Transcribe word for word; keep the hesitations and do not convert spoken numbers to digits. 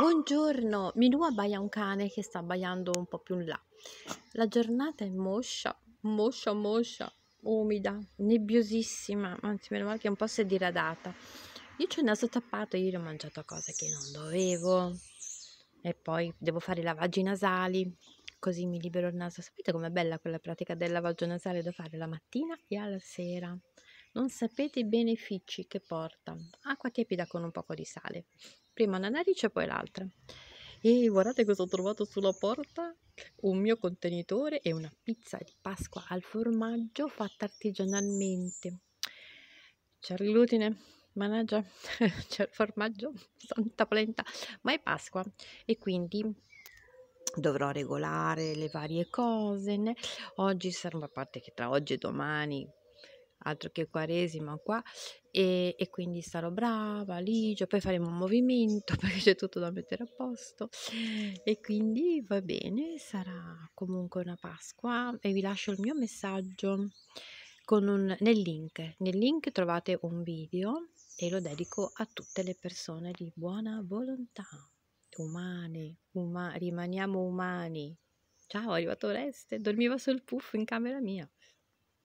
Buongiorno, Milù abbaia un cane che sta abbaiando un po' più in là. La giornata è moscia, moscia, moscia, umida, nebbiosissima, anzi meno male che un po' si è diradata. Io c'ho il naso tappato, ieri ho mangiato cose che non dovevo e poi devo fare i lavaggi nasali, così mi libero il naso. Sapete com'è bella quella pratica del lavaggio nasale da fare la mattina e alla sera? Non sapete i benefici che porta. Acqua tiepida con un poco di sale. Prima una narice e poi l'altra. E guardate cosa ho trovato sulla porta. Un mio contenitore e una pizza di Pasqua al formaggio fatta artigianalmente. C'è il glutine, mannaggia, c'è il formaggio, santa polenta, ma è Pasqua e quindi dovrò regolare le varie cose, né? Oggi sarà, a parte che tra oggi e domani, altro che quaresima qua, e, e quindi sarò brava, ligia, poi faremo un movimento perché c'è tutto da mettere a posto e quindi va bene, sarà comunque una Pasqua e vi lascio il mio messaggio con un, nel link, nel link trovate un video e lo dedico a tutte le persone di buona volontà, umane, uma, rimaniamo umani. Ciao, è arrivato Oreste, dormiva sul puff in camera mia.